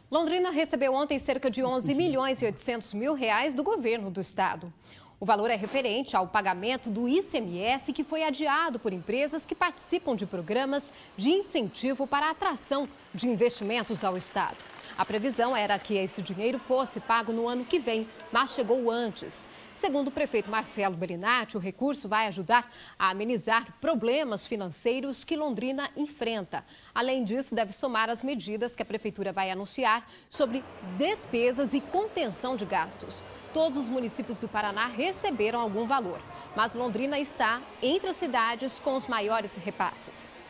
Londrina recebeu ontem cerca de 11 milhões e 800 mil reais do governo do estado. O valor é referente ao pagamento do ICMS que foi adiado por empresas que participam de programas de incentivo para a atração de investimentos ao estado. A previsão era que esse dinheiro fosse pago no ano que vem, mas chegou antes. Segundo o prefeito Marcelo Berinatti, o recurso vai ajudar a amenizar problemas financeiros que Londrina enfrenta. Além disso, deve somar as medidas que a prefeitura vai anunciar sobre despesas e contenção de gastos. Todos os municípios do Paraná receberam algum valor, mas Londrina está entre as cidades com os maiores repasses.